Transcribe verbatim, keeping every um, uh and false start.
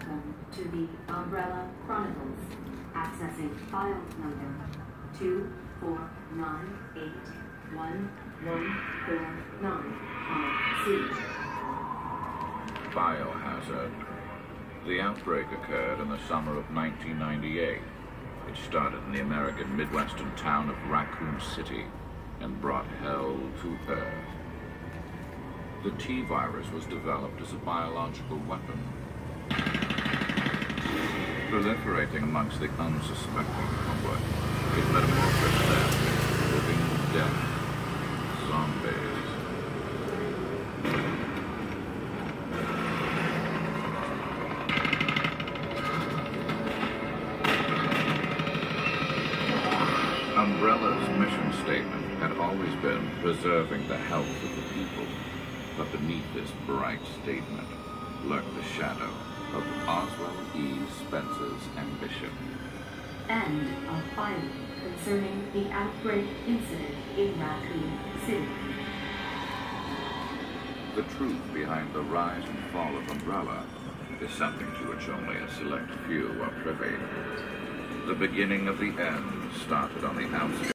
Welcome to the Umbrella Chronicles. Accessing file number two four nine eight one one four nine on C. Biohazard. The outbreak occurred in the summer of nineteen ninety-eight. It started in the American Midwestern town of Raccoon City and brought hell to earth. The T-virus was developed as a biological weapon, proliferating amongst the unsuspecting public. It metamorphosed them into living death zombies. Umbrella's mission statement had always been preserving the health of the people, but beneath this bright statement lurked the shadow of Oswald E. Spence's ambition. And a file concerning the outbreak incident in Raccoon City. The truth behind the rise and fall of Umbrella is something to which only a select few are privy. The beginning of the end started on the outskirts